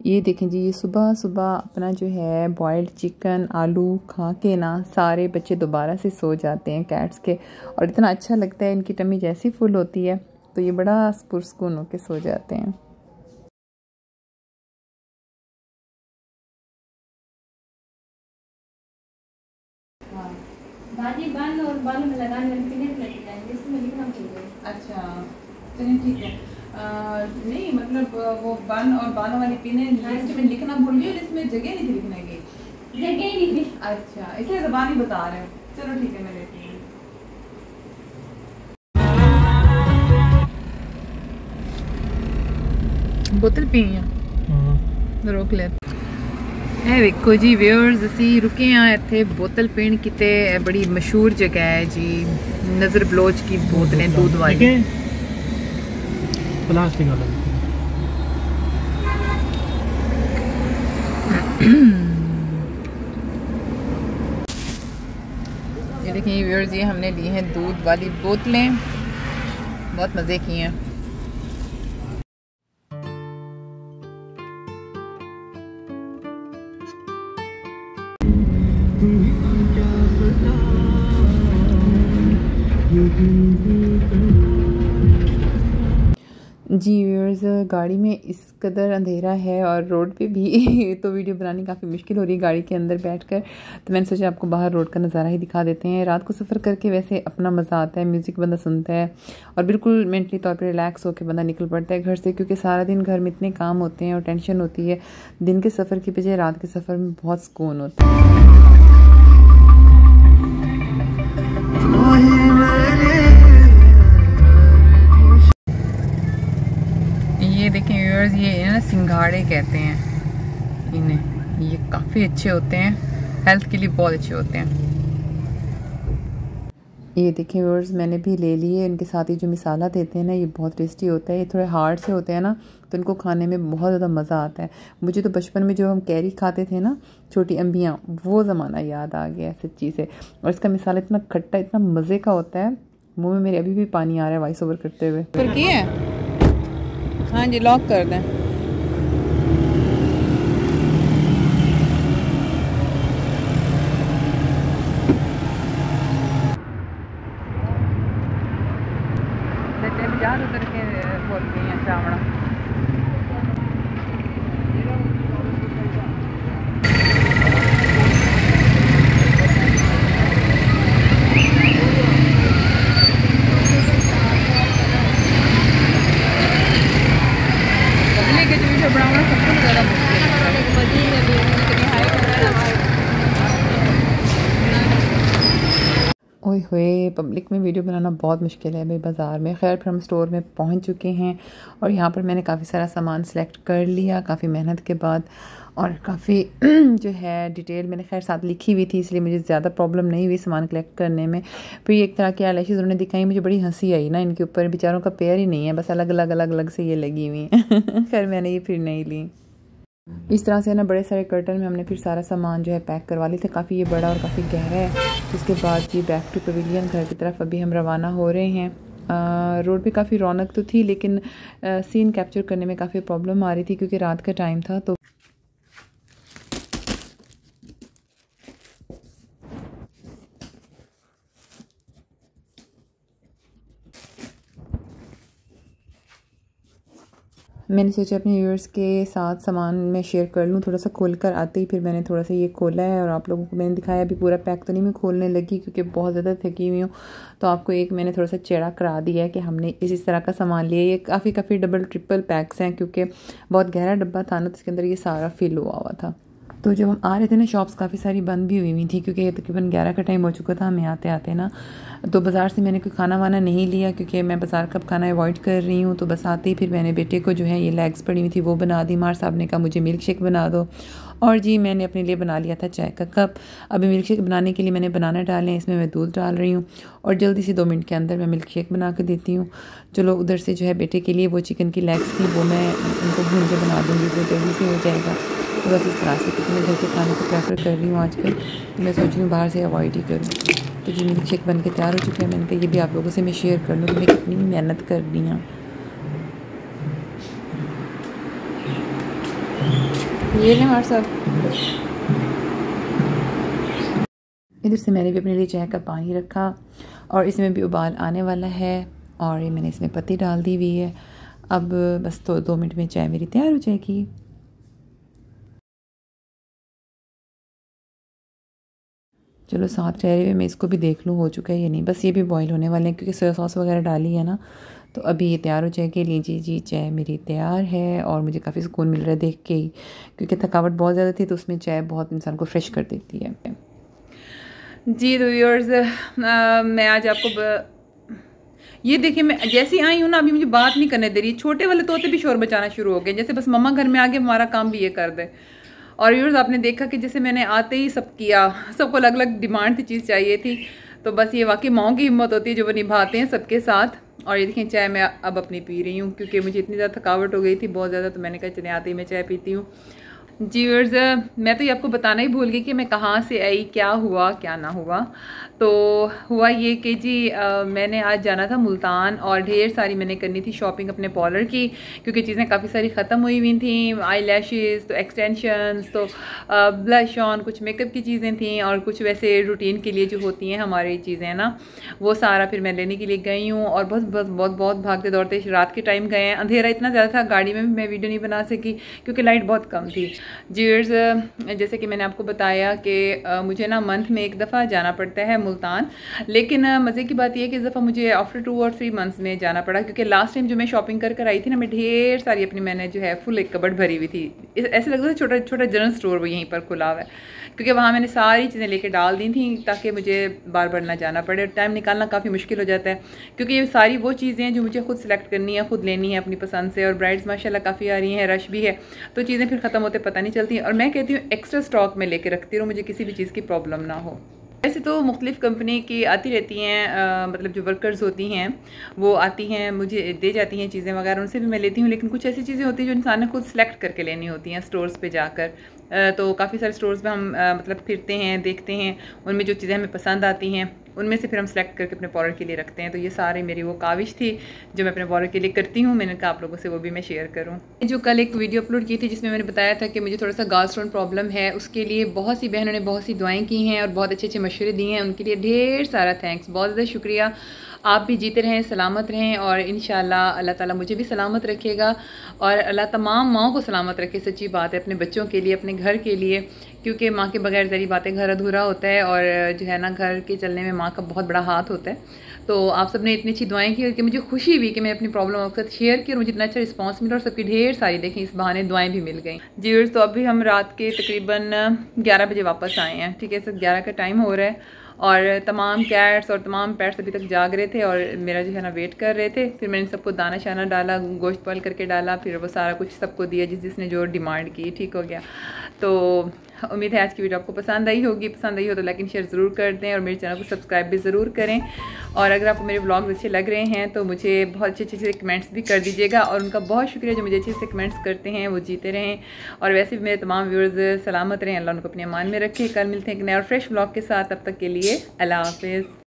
ये देखें जी, ये सुबह सुबह अपना जो है बॉइल्ड चिकन आलू खा के ना सारे बच्चे दोबारा से सो जाते हैं कैट्स के, और इतना अच्छा लगता है, इनकी टमी जैसी फुल होती है तो ये बड़ा पुरस्कून होके सो जाते हैं। दादी बाल और बालों में लगाने वाली पिनेट लगी जाएंगे, इसमें लिखना चाहिए। अच्छा चलिए ठीक है। नहीं मतलब वो बन और बालों वाली पिने लिस्ट में लिखना भूल गई, इसमें जगह नहीं थी लिखने की। जगह ही नहीं थी। अच्छा इसलिए ज़बान ही बता रहे हो। चलो ठीक है, मैं लेती हूँ। बोतल पी रोक ले। देखो जी व्यूअर्स, असी रुके हैं इत्थे बोतल पीण किते, बड़ी मशहूर जगह है जी, नज़र बलोच की बोतलें दूध वाली। प्लास्टिक वाला ये देखिए व्यूअर्स, ये हमने ली हैं दूध वाली बोतलें, बहुत मज़े की हैं। जी व्यूअर्स, गाड़ी में इस कदर अंधेरा है और रोड पे भी तो वीडियो बनानी काफ़ी मुश्किल हो रही है गाड़ी के अंदर बैठकर, तो मैंने सोचा आपको बाहर रोड का नज़ारा ही दिखा देते हैं। रात को सफ़र करके वैसे अपना मज़ा आता है, म्यूज़िक बंदा सुनता है और बिल्कुल मेंटली तौर पे रिलैक्स होकर बंदा निकल पड़ता है घर से, क्योंकि सारा दिन घर में इतने काम होते हैं और टेंशन होती है। दिन के सफ़र की बजाय रात के सफ़र में बहुत सुकून होता है। ये देखें व्यूअर्स, ये ना सिंघाड़े कहते हैं इन्हें, ये काफ़ी अच्छे होते हैं, हेल्थ के लिए बहुत अच्छे होते हैं। ये देखें व्यूअर्स, मैंने भी ले लिए। इनके साथ ही जो मिसाला देते हैं ना, ये बहुत टेस्टी होता है। ये थोड़े हार्ड से होते हैं ना, तो इनको खाने में बहुत ज़्यादा मज़ा आता है। मुझे तो बचपन में जो हम कैरी खाते थे ना, छोटी अम्बियाँ, वो ज़माना याद आ गया सच्ची से। और इसका मिसाला इतना खट्टा, इतना मज़े का होता है, मुँह में मेरे अभी भी पानी आ रहा है वॉइस ओवर करते हुए। पर की है, हाँ जी लॉक कर दें। बाजार उतर के बोल गई हैं चावड़ा। ओए होए, पब्लिक में वीडियो बनाना बहुत मुश्किल है भाई बाज़ार में। खैर फिर हम स्टोर में पहुंच चुके हैं और यहाँ पर मैंने काफ़ी सारा सामान सेलेक्ट कर लिया काफ़ी मेहनत के बाद, और काफ़ी जो है डिटेल मैंने खैर साथ लिखी हुई थी, इसलिए मुझे ज़्यादा प्रॉब्लम नहीं हुई सामान कलेक्ट करने में। फिर एक तरह की आईलैशेज़ उन्होंने दिखाई, मुझे बड़ी हंसी आई ना, इनके ऊपर बेचारों का पेयर ही नहीं है, बस अलग अलग से ये लगी हुई हैं। खैर मैंने ये फिर नहीं ली। इस तरह से ना बड़े सारे कर्टन में हमने फिर सारा सामान जो है पैक करवा ली थे। काफ़ी ये बड़ा और काफ़ी गहरा है। उसके बाद जी बैक टू पवेलियन, घर की तरफ अभी हम रवाना हो रहे हैं। रोड पे काफ़ी रौनक तो थी, लेकिन सीन कैप्चर करने में काफ़ी प्रॉब्लम आ रही थी क्योंकि रात का टाइम था। तो मैंने सोचा अपने व्यूअर्स के साथ सामान मैं शेयर कर लूँ। थोड़ा सा खोल कर आते ही फिर मैंने थोड़ा सा ये खोला है और आप लोगों को मैंने दिखाया। अभी पूरा पैक तो नहीं मैं खोलने लगी क्योंकि बहुत ज़्यादा थकी हुई हूँ, तो आपको एक मैंने थोड़ा सा चेहरा करा दिया है कि हमने इस तरह का सामान लिया। ये काफ़ी डबल ट्रिपल पैक्स हैं क्योंकि बहुत गहरा डब्बा था ना, तो इसके अंदर ये सारा फिल हुआ था। तो जब हम आ रहे थे ना, शॉप्स काफ़ी सारी बंद भी हुई थी क्योंकि तकरीबन 11 का टाइम हो चुका था हमें आते आते ना। तो बाज़ार से मैंने कोई खाना वाना नहीं लिया क्योंकि मैं बाज़ार का खाना अवॉइड कर रही हूँ। तो बस आते ही फिर मैंने बेटे को जो है ये लेग्स पड़ी हुई थी वो बना दी। मार साहब ने कहा मुझे मिल्क शेक बना दो, और जी मैंने अपने लिए बना लिया था चाय का कप। अभी मिल्क शेक बनाने के लिए मैंने बनाना डाले हैं, इसमें मैं दूध डाल रही हूँ और जल्दी से 2 मिनट के अंदर मैं मिल्क शेक बना के देती हूँ। चलो उधर से जो है बेटे के लिए वो चिकन की लेग्स थी वो मैं उनको भून के बना दूँगी, वो जल्दी से हो जाएगा। तो बस इस तरह से, क्योंकि मैं घर के खाने को प्रेफर कर रही हूँ आजकल, तो मैं सोच रही हूँ बाहर से अवॉइड ही करूँ। तो जी मिल्क शेक बन के तैयार हो चुके हैं। मैंने कहा ये भी आप लोगों से मैं शेयर कर लूँ कि मैं कितनी मेहनत कर रही हूँ। ये लें हमारे साथ। इधर से मैंने भी अपने लिए चाय का पानी रखा और इसमें भी उबाल आने वाला है और ये मैंने इसमें पत्ती डाल दी हुई है। अब बस तो 2 मिनट में चाय मेरी तैयार हो जाएगी। चलो साथ रह रहे मैं इसको भी देख लूँ हो चुका है या नहीं। बस ये भी बॉईल होने वाले हैं क्योंकि सोया सॉस वगैरह डाली है ना, तो अभी ये तैयार हो जाएगी। लीजिए जी चाय मेरी तैयार है और मुझे काफ़ी सुकून मिल रहा है देख के ही, क्योंकि थकावट बहुत ज़्यादा थी तो उसमें चाय बहुत इंसान को फ्रेश कर देती है। जी तो व्यूअर्स, मैं आज आपको ये देखिए, मैं जैसी आई हूँ ना अभी मुझे बात नहीं करने दे रही। छोटे वाले तोते भी शोर मचाना शुरू हो गए, जैसे बस मम्मा घर में आके हमारा काम भी ये कर दे। और व्यूअर्स आपने देखा कि जैसे मैंने आते ही सब किया, सबको अलग अलग डिमांड थी, चीज़ चाहिए थी। तो बस ये वाकई माओ की हिम्मत होती है जो वो निभाते हैं सबके साथ। और ये देखिए चाय मैं अब अपनी पी रही हूँ क्योंकि मुझे इतनी ज़्यादा थकावट हो गई थी बहुत ज़्यादा, तो मैंने कहा चले आते ही मैं चाय पीती हूँ। जी व्यूअर्स, मैं तो ये आपको बताना ही भूल गई कि मैं कहाँ से आई, क्या हुआ क्या ना हुआ। तो हुआ ये कि जी मैंने आज जाना था मुल्तान और ढेर सारी मैंने करनी थी शॉपिंग अपने पार्लर की, क्योंकि चीज़ें काफ़ी सारी ख़त्म हुई हुई थी। आई लैशेज़, तो एक्सटेंशंस, तो ब्लश ऑन, कुछ मेकअप की चीज़ें थी और कुछ वैसे रूटीन के लिए जो होती हैं हमारी चीज़ें ना, वो सारा फिर मैं लेने के लिए गई हूँ। और बस बस बहुत बहुत भागते दौड़ते रात के टाइम गए हैं, अंधेरा इतना ज़्यादा था, गाड़ी में भी मैं वीडियो नहीं बना सकी क्योंकि लाइट बहुत कम थी। जीर्स, जैसे कि मैंने आपको बताया कि मुझे ना मंथ में एक दफ़ा जाना पड़ता है मुल्तान, लेकिन मज़े की बात यह है कि इस दफ़ा मुझे आफ्टर 2 और 3 मंथ्स में जाना पड़ा, क्योंकि लास्ट टाइम जो मैं शॉपिंग कर आई थी ना, मैं ढेर सारी अपनी मैंने जो है फुल एक कबर्ड भरी हुई थी। ऐसे लगता था छोटा छोटा जनरल स्टोर वो यहीं पर खुला हुआ है, क्योंकि वहाँ मैंने सारी चीज़ें लेके डाल दी थी ताकि मुझे बार बार ना जाना पड़े। और टाइम निकालना काफ़ी मुश्किल हो जाता है क्योंकि ये सारी वो चीज़ें हैं जो मुझे खुद सेलेक्ट करनी है, खुद लेनी है अपनी पसंद से। और ब्राइड्स माशाल्लाह काफ़ी आ रही हैं, रश भी है, तो चीज़ें फिर ख़त्म होते पता नहीं चलती। और मैं कहती हूँ एक्स्ट्रा स्टॉक में लेके रखती रहूँ, मुझे किसी भी चीज़ की प्रॉब्लम ना हो। वैसे तो मुख्तलिफ़ कंपनी की आती रहती हैं, मतलब जो वर्कर्स होती हैं वो आती हैं, मुझे दे जाती हैं चीज़ें वगैरह, उनसे भी मैं लेती हूँ। लेकिन कुछ ऐसी चीज़ें होती हैं जो इंसान ने खुद सेलेक्ट करके लेनी होती हैं स्टोर्स पे जाकर। तो काफ़ी सारे स्टोर्स में हम मतलब फिरते हैं, देखते हैं, उनमें जो चीज़ें हमें पसंद आती हैं उनमें से फिर हम सेलेक्ट करके अपने पार्लर के लिए रखते हैं। तो ये सारी मेरी वो काविश थी जो मैं अपने पार्लर के लिए करती हूँ। मैंने कहा आप लोगों से वो भी मैं शेयर करूँ। जो कल एक वीडियो अपलोड की थी जिसमें मैंने बताया था कि मुझे थोड़ा सा गॉल स्टोन प्रॉब्लम है, उसके लिए बहुत सी बहनों ने बहुत सी दुआएं की हैं और बहुत अच्छे अच्छे मशवरे दिए हैं, उनके लिए ढेर सारा थैंक्स, बहुत ज़्यादा शुक्रिया। आप भी जीते रहें, सलामत रहें और इंशाल्लाह अल्लाह ताला मुझे भी सलामत रखेगा और अल्लाह तमाम माओं को सलामत रखे। सच्ची बात है, अपने बच्चों के लिए, अपने घर के लिए, क्योंकि माँ के बगैर ज़री बातें घर अधूरा होता है और जो है ना घर के चलने में माँ का बहुत बड़ा हाथ होता है। तो आप सब ने इतनी अच्छी दुआएं की कि मुझे खुशी हुई कि मैं अपनी प्रॉब्लम आपके साथ शेयर की और मुझे इतना अच्छा रिस्पांस मिला और सबकी ढेर सारी देखें इस बहाने दुआएं भी मिल गई। जी तो अभी हम रात के तकरीबन 11 बजे वापस आए हैं, ठीक है, सर 11 का टाइम हो रहा है और तमाम कैट्स और तमाम पेट्स अभी तक जाग रहे थे और मेरा जो है ना वेट कर रहे थे। फिर मैंने सबको दाना शाना डाला, गोश्त बॉयल करके डाला, फिर वो सारा कुछ सबको दिया जिसने जो डिमांड की, ठीक हो गया। तो उम्मीद है आज की वीडियो आपको पसंद आई होगी, पसंद आई हो तो लाइक एंड शेयर ज़रूर कर दें और मेरे चैनल को सब्सक्राइब भी ज़रूर करें। और अगर आपको मेरे व्लॉग्स अच्छे लग रहे हैं तो मुझे बहुत अच्छे अच्छे कमेंट्स भी कर दीजिएगा और उनका बहुत शुक्रिया जो मुझे अच्छे से कमेंट्स करते हैं, वो जीते रहें। और वैसे भी मेरे तमाम व्यूअर्स सलामत रहें, अल्लाह उनको अपने अमान में रखे। कल मिलते हैं एक नए और फ्रेश व्लॉग के साथ, तब तक के लिए अल्लाह हाफिज़।